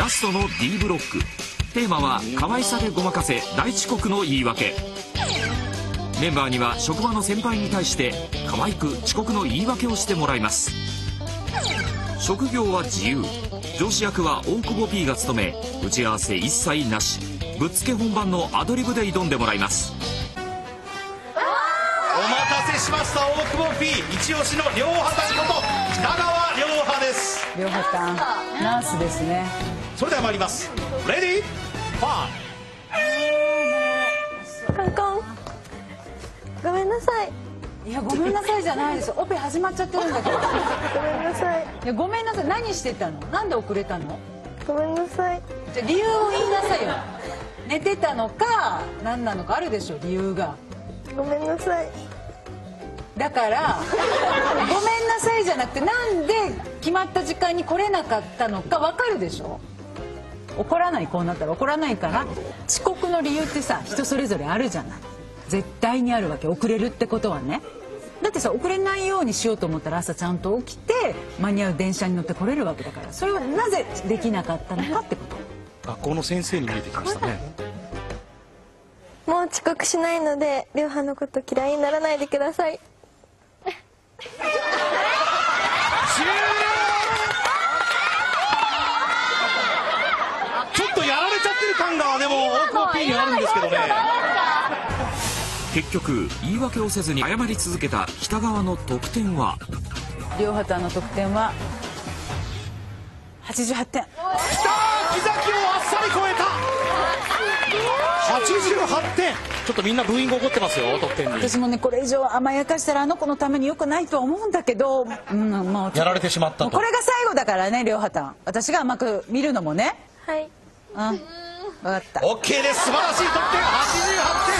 ラストの D ブロック。テーマは可愛さでごまかせ大遅刻の言い訳。メンバーには職場の先輩に対して可愛く遅刻の言い訳をしてもらいます。職業は自由。上司役は大久保 P が務め、打ち合わせ一切なし、ぶっつけ本番のアドリブで挑んでもらいます。 お待たせしました。大久保 P 一押しの両波さんこと北川両波です。 両波さんナースですね。 それでは参ります。レディーファー。 カンコン、ごめんなさい。 いやごめんなさいじゃないですよ。オペ始まっちゃってるんだけど。 ごめんなさい。 いやごめんなさい。何してたの？なんで遅れたの？ ごめんなさい。 じゃあ理由を言いなさいよ。寝てたのか何なのかあるでしょ理由が。 ごめんなさい。 だからごめんなさいじゃなくて、なんで決まった時間に来れなかったのか分かるでしょ。怒らない。こうなったら怒らないから。遅刻の理由ってさ、人それぞれあるじゃない。絶対にあるわけ。遅れるってことはね。だってさ、遅れないようにしようと思ったら朝ちゃんと起きて間に合う電車に乗って来れるわけだから、それはなぜできなかったのかってこと。 学校の先生に見えてきましたね。 もう遅刻しないので、両波のこと嫌いにならないでください。 ちょっとやられちゃってる感がでも大久保 P にあるんですけどね。 結局言い訳をせずに謝り続けた北川の得点は。 両波さんの得点は88点。 きたー、木崎をあっさり超えた。88点。ちょっとみんなブーイング怒ってますよ、得点に。 私もね、これ以上甘やかしたらあの子のために良くないとは思うんだけど、もうやられてしまったと。 これが最後だからね、両波さん。私が甘く見るのもね。 はい。 分かった。 OK です。素晴らしい得点。88点。